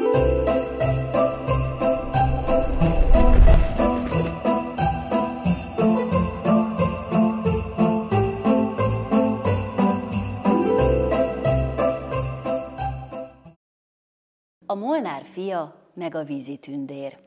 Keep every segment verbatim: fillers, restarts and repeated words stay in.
A Molnár fia meg a vízitündér.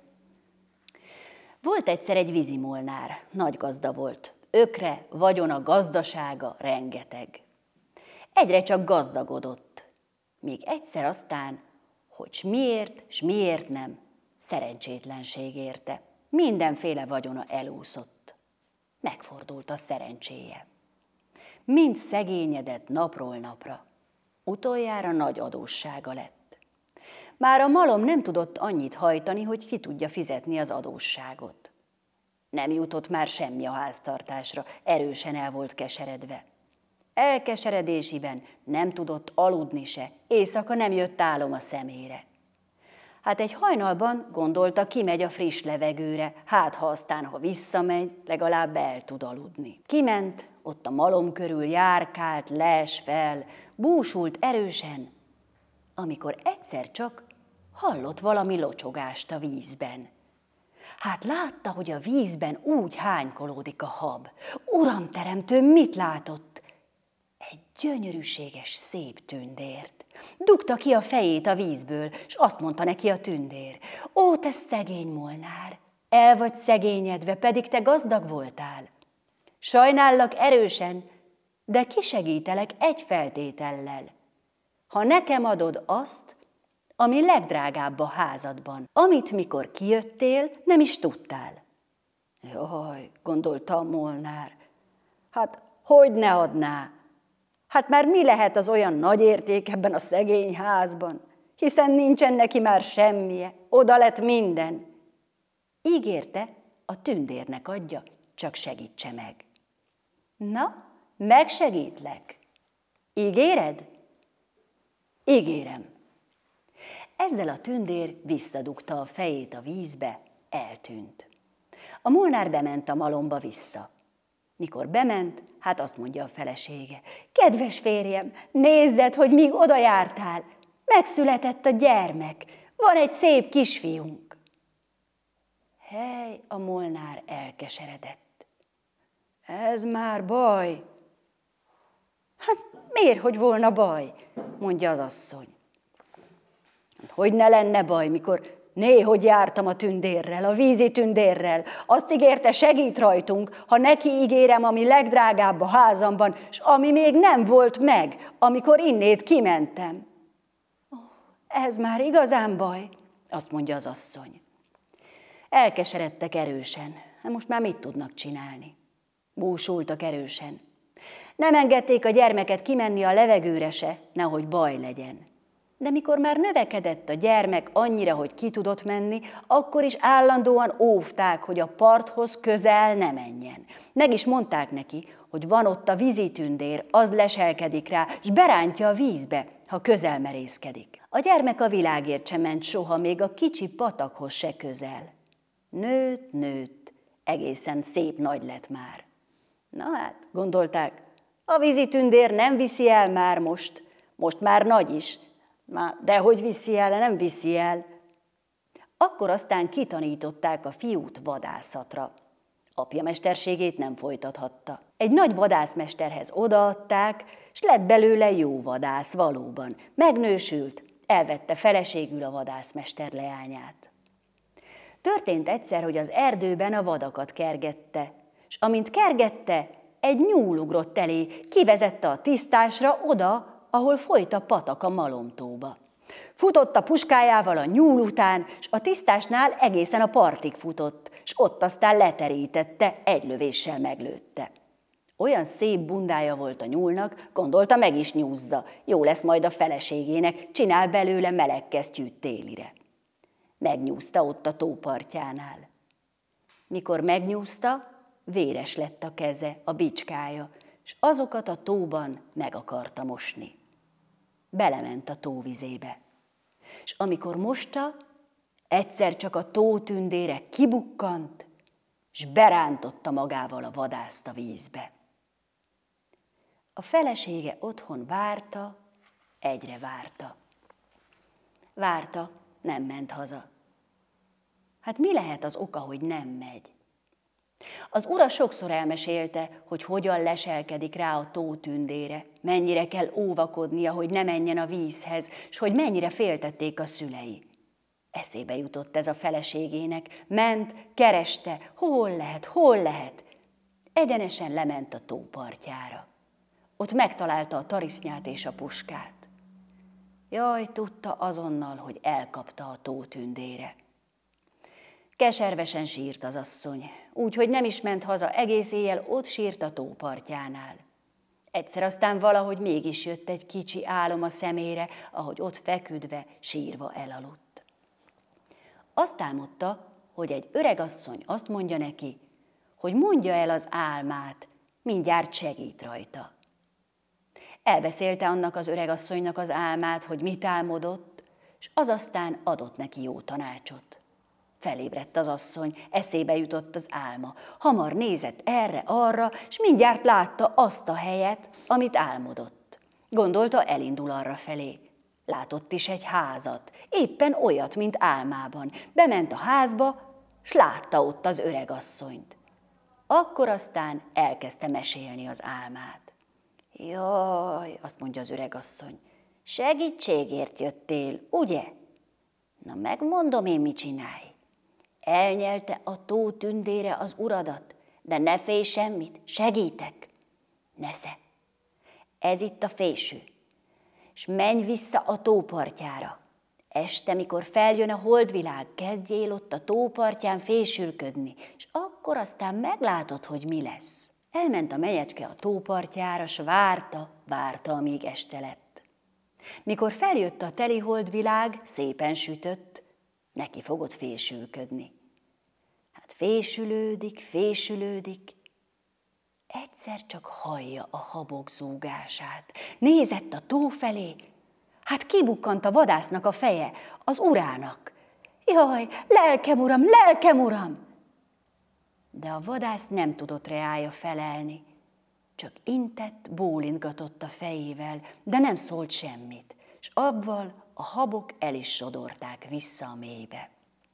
Volt egyszer egy vízimolnár, nagy gazda volt, ökre, vagyona, gazdasága rengeteg. Egyre csak gazdagodott, míg egyszer aztán, hogy s miért, s miért nem, szerencsétlenség érte. Mindenféle vagyona elúszott. Megfordult a szerencséje. Mind szegényedett napról napra. Utoljára nagy adóssága lett. Már a malom nem tudott annyit hajtani, hogy ki tudja fizetni az adósságot. Nem jutott már semmi a háztartásra, erősen el volt keseredve. Elkeseredésében nem tudott aludni se, éjszaka nem jött álom a szemére. Hát egy hajnalban gondolta, kimegy a friss levegőre, hát ha aztán, ha visszamegy, legalább el tud aludni. Kiment, ott a malom körül járkált, les fel, búsult erősen, amikor egyszer csak hallott valami locsogást a vízben. Hát látta, hogy a vízben úgy hánykolódik a hab. Uramteremtő, mit látott? Egy gyönyörűséges, szép tündért. Dugta ki a fejét a vízből, s azt mondta neki a tündér: ó, te szegény molnár, el vagy szegényedve, pedig te gazdag voltál. Sajnállak erősen, de kisegítelek egy feltétellel. Ha nekem adod azt, ami legdrágább a házadban, amit mikor kijöttél, nem is tudtál. Jaj, gondolta a molnár, hát hogy ne adná? Hát már mi lehet az olyan nagy érték ebben a szegény házban, hiszen nincsen neki már semmije, oda lett minden. Ígérte, a tündérnek adja, csak segítse meg. Na, megsegítlek. Ígéred? Ígérem. Ezzel a tündér visszadugta a fejét a vízbe, eltűnt. A molnár bement a malomba vissza. Mikor bement, hát azt mondja a felesége: kedves férjem, nézzed, hogy míg oda jártál, megszületett a gyermek, van egy szép kisfiunk. Hely, a molnár elkeseredett. Ez már baj. Hát miért, hogy volna baj, mondja az asszony. Hogy ne lenne baj, mikor néhogy jártam a tündérrel, a vízi tündérrel. Azt ígérte, segít rajtunk, ha neki ígérem, ami legdrágább a házamban, s ami még nem volt meg, amikor innét kimentem. Oh, ez már igazán baj, azt mondja az asszony. Elkeseredtek erősen, most már mit tudnak csinálni? Búsultak erősen. Nem engedték a gyermeket kimenni a levegőre se, nehogy baj legyen. De mikor már növekedett a gyermek annyira, hogy ki tudott menni, akkor is állandóan óvták, hogy a parthoz közel ne menjen. Meg is mondták neki, hogy van ott a vízitündér, az leselkedik rá, s berántja a vízbe, ha közel merészkedik. A gyermek a világért sem ment soha, még a kicsi patakhoz se közel. Nőtt, nőtt, egészen szép nagy lett már. Na hát, gondolták, a vízitündér nem viszi el már most, most már nagy is, de hogy viszi el, nem viszi el. Akkor aztán kitanították a fiút vadászatra. Apja mesterségét nem folytathatta. Egy nagy vadászmesterhez odaadták, s lett belőle jó vadász valóban. Megnősült, elvette feleségül a vadászmester leányát. Történt egyszer, hogy az erdőben a vadakat kergette, s amint kergette, egy nyúl ugrott elé, kivezette a tisztásra oda, ahol folyt a patak a malomtóba. Futott a puskájával a nyúl után, s a tisztásnál egészen a partig futott, s ott aztán leterítette, egy lövéssel meglőtte. Olyan szép bundája volt a nyúlnak, gondolta, meg is nyúzza, jó lesz majd a feleségének, csinál belőle meleg kesztyűt télire. Megnyúzta ott a tó partjánál. Mikor megnyúzta, véres lett a keze, a bicskája, s azokat a tóban meg akarta mosni. Belement a tóvizébe. És amikor mosta, egyszer csak a tótündére kibukkant, s berántotta magával a vadászt a vízbe. A felesége otthon várta, egyre várta. Várta, nem ment haza. Hát mi lehet az oka, hogy nem megy? Az ura sokszor elmesélte, hogy hogyan leselkedik rá a tótündére, mennyire kell óvakodnia, hogy ne menjen a vízhez, s hogy mennyire féltették a szülei. Eszébe jutott ez a feleségének, ment, kereste, hol lehet, hol lehet. Egyenesen lement a tó partjára. Ott megtalálta a tarisznyát és a puskát. Jaj, tudta azonnal, hogy elkapta a tótündére. Keservesen sírt az asszony, úgyhogy nem is ment haza, egész éjjel ott sírt a tó partjánál. Egyszer aztán valahogy mégis jött egy kicsi álom a szemére, ahogy ott feküdve, sírva elaludt. Azt álmodta, hogy egy öregasszony azt mondja neki, hogy mondja el az álmát, mindjárt segít rajta. Elbeszélte annak az öregasszonynak az álmát, hogy mit álmodott, és az aztán adott neki jó tanácsot. Felébredt az asszony, eszébe jutott az álma. Hamar nézett erre-arra, és mindjárt látta azt a helyet, amit álmodott. Gondolta, elindul arra felé. Látott is egy házat, éppen olyat, mint álmában. Bement a házba, s látta ott az öregasszonyt. Akkor aztán elkezdte mesélni az álmát. Jaj, azt mondja az öregasszony, segítségért jöttél, ugye? Na megmondom én, mit csinálj. Elnyelte a tó tündére az uradat, de ne félj semmit, segítek. Nesze, ez itt a fésű, és menj vissza a tópartjára. Este, mikor feljön a holdvilág, kezdjél ott a tópartján fésülködni, és akkor aztán meglátod, hogy mi lesz. Elment a menyecske a tópartjára, s várta, várta, amíg este lett. Mikor feljött a teli holdvilág, szépen sütött, neki fogott fésülködni. Hát fésülődik, fésülődik, egyszer csak hallja a habok zúgását. Nézett a tó felé, hát kibukkant a vadásznak a feje, az urának. Jaj, lelkem uram, lelkem uram! De a vadász nem tudott reája felelni, csak intett, bólintgatott a fejével, de nem szólt semmit, és avval a habok el is sodorták vissza a mélybe.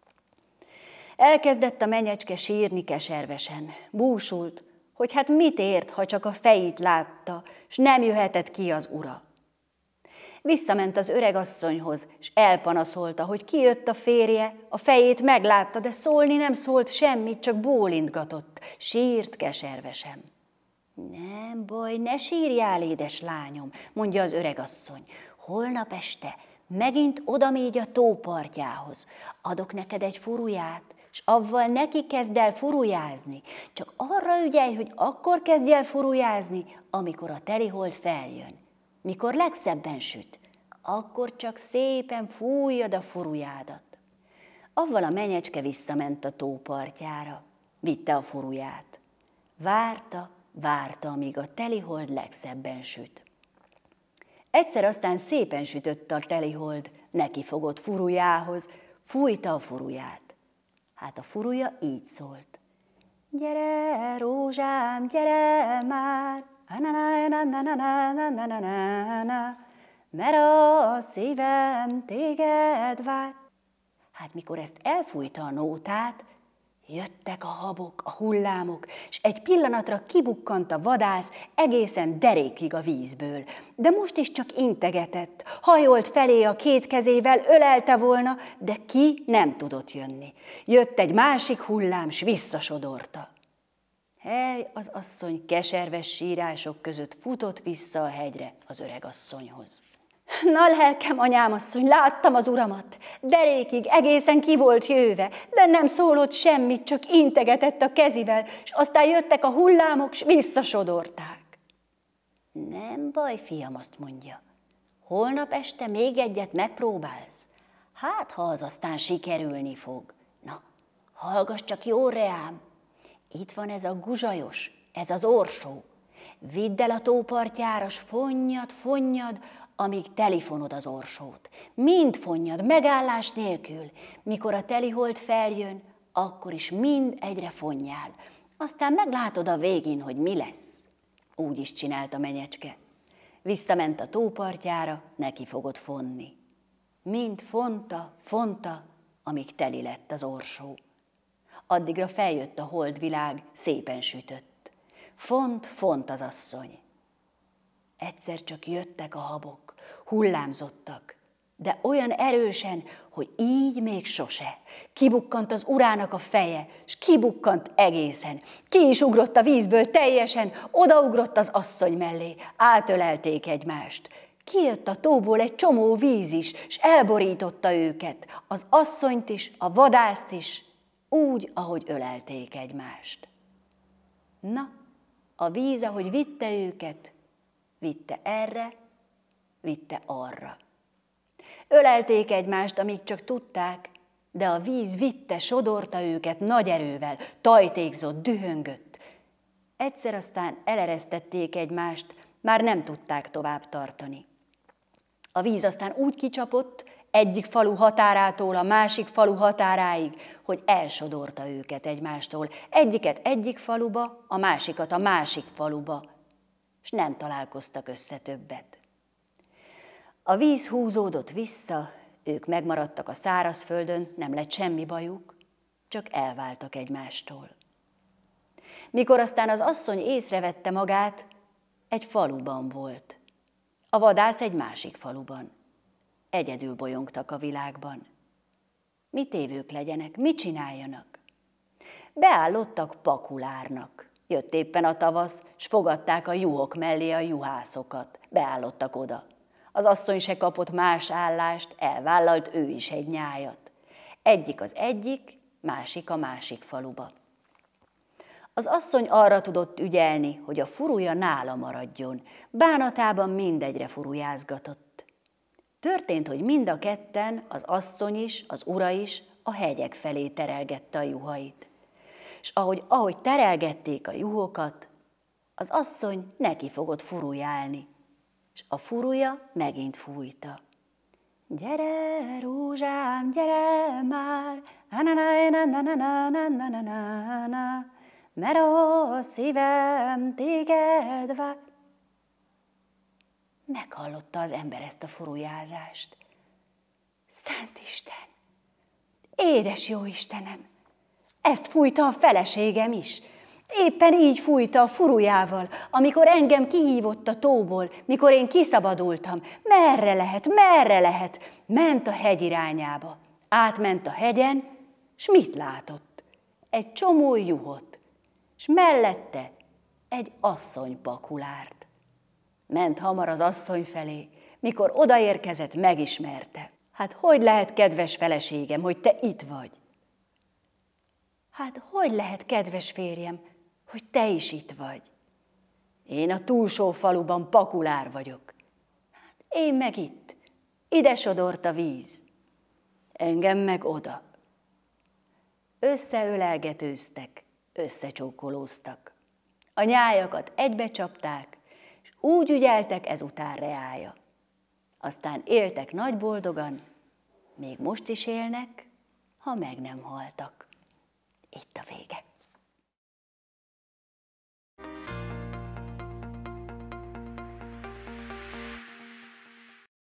Elkezdett a menyecske sírni keservesen, búsult, hogy hát mit ért, ha csak a fejét látta, s nem jöhetett ki az ura. Visszament az öregasszonyhoz, és elpanaszolta, hogy kijött a férje, a fejét meglátta, de szólni nem szólt semmit, csak bólintgatott, sírt keservesen. Nem baj, ne sírjál, édes lányom, mondja az öregasszony. Holnap este megint odamégy a tó partjához. Adok neked egy furuját, és avval neki kezd el furujázni. Csak arra ügyelj, hogy akkor kezdj el furujázni, amikor a telihold feljön. Mikor legszebben süt, akkor csak szépen fújjad a furujádat. Avval a menyecske visszament a tó partjára, vitte a furuját. Várta, várta, amíg a telihold legszebben süt. Egyszer aztán szépen sütött a telihold, neki fogott furujához, fújta a furuját. Hát a furuja így szólt. Gyere, rózsám, gyere már, mert a szívem téged vár. Hát mikor ezt elfújta a nótát, jöttek a habok, a hullámok, és egy pillanatra kibukkant a vadász egészen derékig a vízből. De most is csak integetett, hajolt felé a két kezével, ölelte volna, de ki nem tudott jönni. Jött egy másik hullám, s visszasodorta. Hely, az asszony keserves sírások között futott vissza a hegyre az öregasszonyhoz. Na lelkem, anyám asszony, láttam az uramat, derékig egészen ki volt jöve, de nem szólott semmit, csak integetett a kezivel, és aztán jöttek a hullámok, s visszasodorták. Nem baj, fiam, azt mondja, holnap este még egyet megpróbálsz, hát ha az aztán sikerülni fog. Na, hallgass csak jó reám, itt van ez a guzsajos, ez az orsó, vidd el a tó partjára, s fonnyad, fonnyad, amíg telifonod az orsót. Mind fonnyad, megállás nélkül. Mikor a telihold feljön, akkor is mind egyre fonnyál. Aztán meglátod a végén, hogy mi lesz. Úgy is csinált a menyecske. Visszament a tó partjára, neki fogott fonni. Mind fonta, fonta, amíg teli lett az orsó. Addigra feljött a holdvilág, szépen sütött. Font, font az asszony. Egyszer csak jöttek a habok, hullámzottak, de olyan erősen, hogy így még sose. Kibukkant az urának a feje, s kibukkant egészen. Ki is ugrott a vízből teljesen, odaugrott az asszony mellé, átölelték egymást. Kijött a tóból egy csomó víz is, s elborította őket, az asszonyt is, a vadászt is, úgy, ahogy ölelték egymást. Na, a víz, ahogy vitte őket, vitte erre, vitte arra. Ölelték egymást, amíg csak tudták, de a víz vitte, sodorta őket nagy erővel, tajtékzott, dühöngött. Egyszer aztán eleresztették egymást, már nem tudták tovább tartani. A víz aztán úgy kicsapott, egyik falu határától a másik falu határáig, hogy elsodorta őket egymástól. Egyiket egyik faluba, a másikat a másik faluba, és nem találkoztak össze többet. A víz húzódott vissza, ők megmaradtak a szárazföldön, nem lett semmi bajuk, csak elváltak egymástól. Mikor aztán az asszony észrevette magát, egy faluban volt. A vadász egy másik faluban. Egyedül bolyongtak a világban. Mit évők legyenek, mit csináljanak? Beállottak pakulárnak. Jött éppen a tavasz, s fogadták a juhok mellé a juhászokat. Beállottak oda. Az asszony se kapott más állást, elvállalt ő is egy nyájat. Egyik az egyik, másik a másik faluba. Az asszony arra tudott ügyelni, hogy a furúja nála maradjon. Bánatában mindegyre furujázgatott. Történt, hogy mind a ketten, az asszony is, az ura is, a hegyek felé terelgette a juhait. És ahogy, ahogy terelgették a juhokat, az asszony neki fogott furujálni, és a furúja megint fújta. Gyere, rózsám, gyere már, mert a szívem téged vár. Meghallotta az ember ezt a furujázást. Szent Isten! Édes jó Istenem! Ezt fújta a feleségem is. Éppen így fújta a furujával, amikor engem kihívott a tóból, mikor én kiszabadultam. Merre lehet, merre lehet? Ment a hegy irányába. Átment a hegyen, s mit látott? Egy csomó juhot, s mellette egy asszony pakulárt. Ment hamar az asszony felé, mikor odaérkezett, megismerte. Hát hogy lehet, kedves feleségem, hogy te itt vagy? Hát hogy lehet, kedves férjem, hogy te is itt vagy? Én a túlsó faluban pakulár vagyok. Hát én meg itt. Ide sodort a víz. Engem meg oda. Összeölelgetőztek, összecsókolóztak. A nyájakat egybecsapták, és úgy ügyeltek ezután reája. Aztán éltek nagy boldogan, még most is élnek, ha meg nem haltak. Itt a vége.